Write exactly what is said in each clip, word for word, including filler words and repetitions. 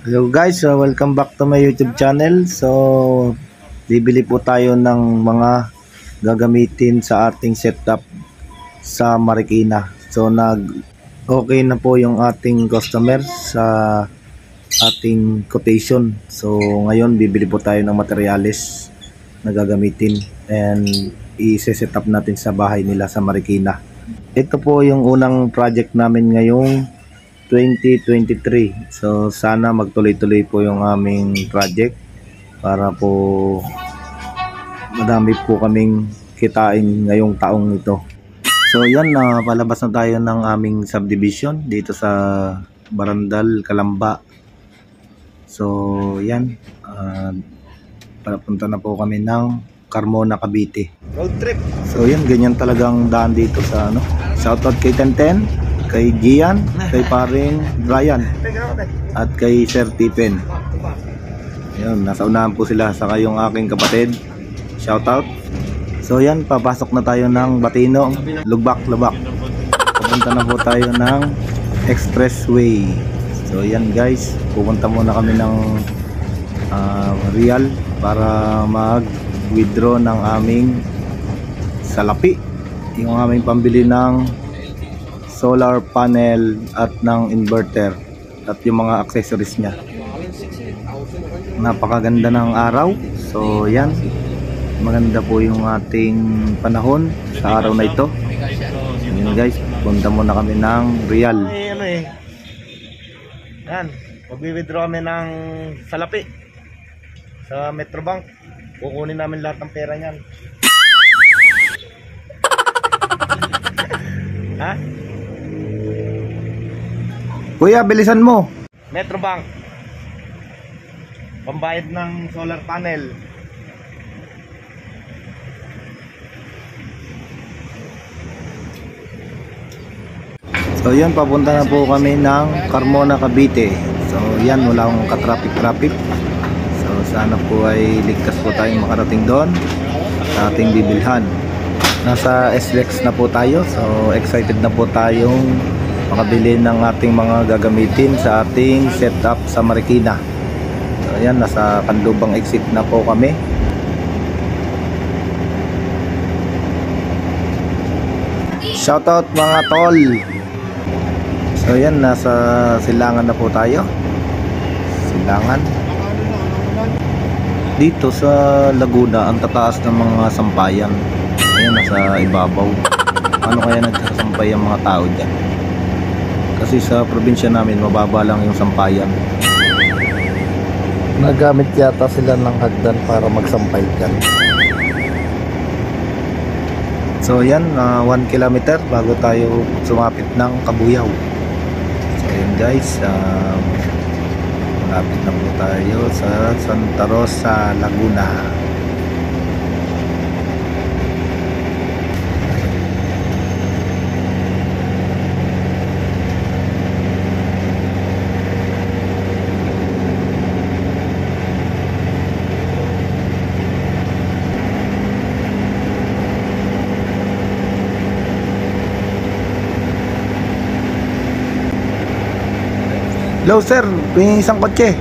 Hello guys, so welcome back to my YouTube channel. So, bibili po tayo ng mga gagamitin sa ating setup sa Marikina. So, nag okay na po yung ating customer sa ating quotation. So, ngayon bibili po tayo ng materyales na gagamitin and i-set up natin sa bahay nila sa Marikina. Ito po yung unang project namin ngayong twenty twenty-three. So sana magtuloy-tuloy po yung aming project para po madami po kaming kitain ngayong taong ito. So yan, na uh, palabas na tayo ng aming subdivision dito sa Barandal, Calamba. So yan, uh, papunta na po kami ng Carmona, Cavite. Road trip. So yan, ganyan talagang daan dito sa ano. Shoutout kay ten ten, kay Gian, kay paring Brian, at kay Sir Tipen. Ayun, nasa unahan po sila, saka yung aking kapatid. Shout out. So yan, papasok na tayo ng Batino, Lugbak, Lubak. Pupunta na po tayo ng Expressway. So yan guys, pupunta muna kami ng uh, Real para mag-withdraw ng aming salapi, yung aming pambili ng solar panel at ng inverter at yung mga accessories niya. Napakaganda ng araw. So yan, maganda po yung ating panahon sa araw na ito. Yan guys, punta muna kami ng Real. Ay, ano eh, yan, mag-withdraw kami ng salapi sa Metrobank. Kukunin namin lahat ng pera niyan. Ha? Kuya, bilisan mo. Metrobank, pambayad ng solar panel. So yan, papunta na po kami ng Carmona, Cavite. So yan, wala akong ka-traffic-traffic. So sana po ay ligtas po tayong makarating doon sa ating bibilhan. Nasa S L E X na po tayo. So excited na po tayong makabili ng ating mga gagamitin sa ating setup sa Marikina. So ayan, nasa Kanlubang exit na po kami. Shoutout mga tol. So ayan, nasa Silangan na po tayo. Silangan. Dito sa Laguna, ang tataas ng mga sampayan. Ayan, nasa ibabaw. Ano kaya nagsasampay ang mga tao dyan? Kasi sa probinsya namin, mababa lang yung sampayan. Nagamit yata sila ng hagdan para magsampay dyan. So yan, uh, one kilometer bago tayo sumapit ng Kabuyaw. So yan guys, uh, malapit na po tayo sa Santa Rosa, Laguna. Hello sir, may isang kotse.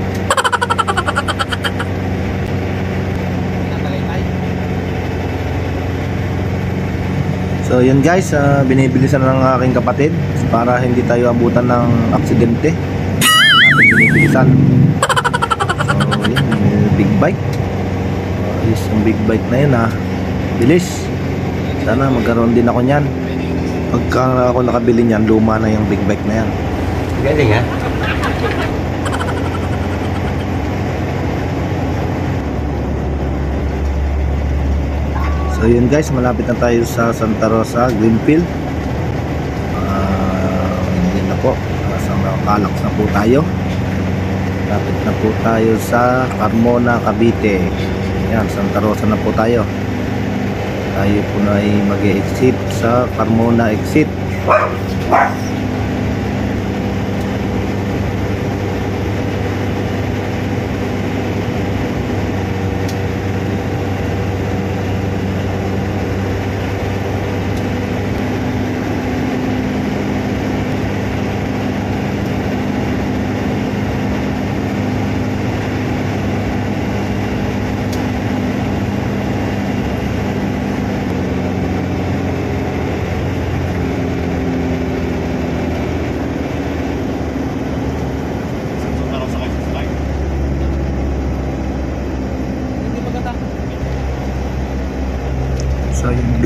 So yun guys, uh, binibilisan ng aking kapatid para hindi tayo abutan ng aksidente. Binibilisan. So yun, big bike. Uh, is yung big bike na yun, ah. Bilis. Sana magkaroon din ako niyan. Pagka ako nakabili niyan, luma na yung big bike na yan. Galing ha? So yun guys, malapit na tayo sa Santa Rosa, Greenfield. uh, Hindi na po, nasa Kalax na po tayo. Malapit na po tayo sa Carmona, Cavite. Yan, Santa Rosa na po tayo. Tayo po na ay mag-exit sa Carmona exit.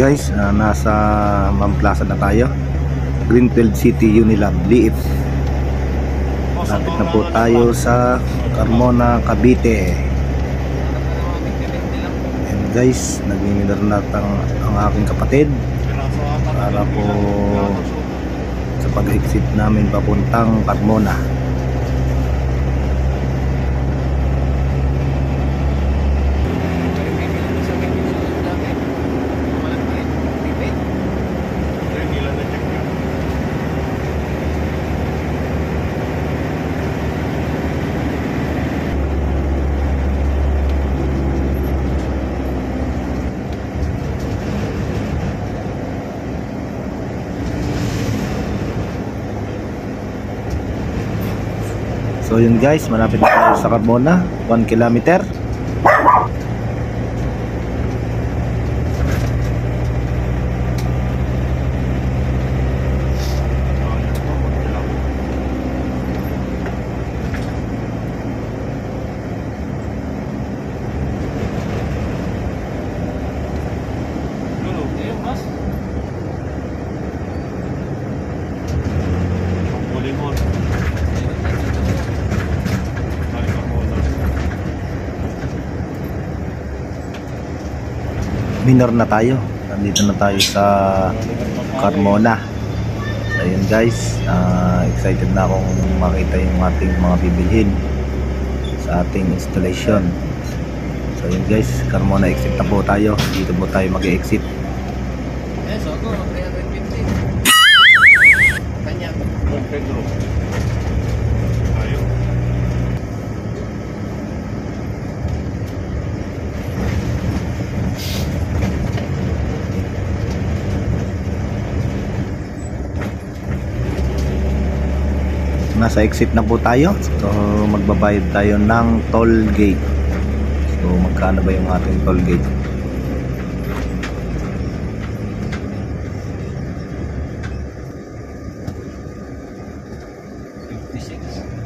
guys, uh, nasa Ma'am Plaza na tayo. Greenfield City Unilab, Liip. Lapit na po tayo sa Carmona, Cavite. And guys, nagmiminar na ang, ang aking kapatid para po sa pag-exit namin papuntang Carmona. So yun guys, malapit na tayo sa Carmona, one kilometer. Minor na tayo. Nandito na tayo sa Carmona. So yun guys, uh, excited na akong makita yung ating mga bibilhin sa ating installation. So yun guys, Carmona exit na po tayo. Dito po tayo mag-exit. Yes, ako, three fifty. Kanya. Don Pedro. Ayo. Nasa exit na po tayo. So magbabayad tayo ng toll gate. So magkano ba yung ating toll gate? fifty-six.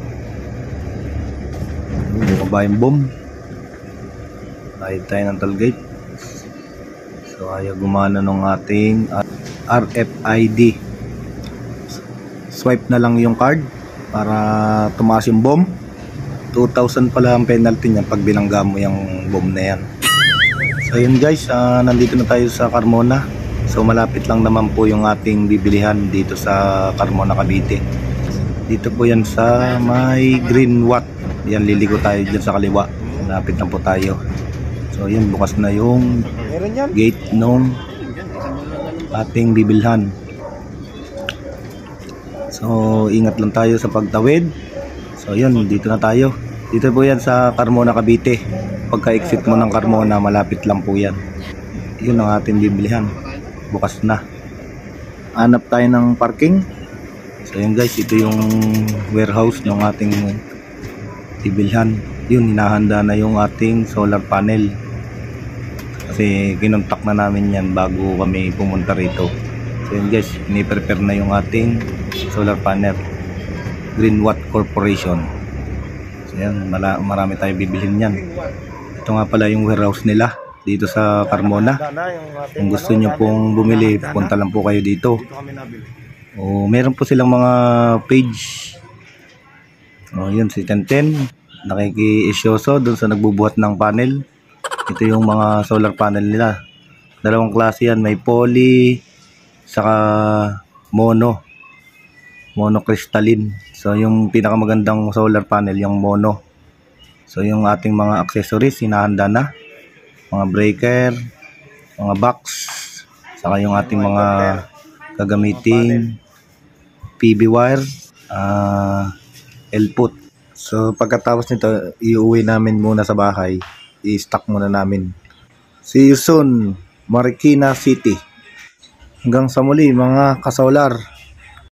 Buka ba yung boom? Bayad tayo ng toll gate. So ayaw gumana ng ating R F I D. Swipe na lang yung card para tumaas yung bomb. Two thousand pala ang penalty niya pag binangga mo yung bomb na yan. So yun guys, uh, nandito na tayo sa Carmona. So malapit lang naman po yung ating bibilihan dito sa Carmona, Cavite. Dito po yan sa may Green Watt. Yan, liligo tayo dyan sa kaliwa. Malapit lang po tayo. So yun, bukas na yung gate nung ating bibilhan. So ingat lang tayo sa pagtawid. So yun, dito na tayo. Dito po yan sa Carmona, Cavite. Pagka-exit mo ng Carmona, malapit lang po yan. Yun ang ating bibilihan. Bukas na. Hanap tayo ng parking. So yun guys, ito yung warehouse ng ating bibilhan. Yun, hinahanda na yung ating solar panel. Kasi kinontak na namin yan bago kami pumunta rito. So yun guys, ini-prepare na yung ating solar panel, Green Watt Corporation. So yan, marami tayong bibilhin yan. Ito nga pala yung warehouse nila dito sa Carmona. Kung gusto nyo pong bumili, punta lang po kayo dito. O meron po silang mga page. O yun, si ten ten nakiki-isyoso doon sa nagbubuhat ng panel. Ito yung mga solar panel nila. Dalawang klase yan, may poly saka mono. Mono crystalline. So yung pinakamagandang solar panel yung mono. So yung ating mga accessories hinahanda na, mga breaker, mga box, saka yung ating mga gagamiting P V wire, uh, L-put. So pagkatapos nito, iuwi namin muna sa bahay, i-stock muna namin. See you soon, Marikina City. Hanggang sa muli mga kasolar.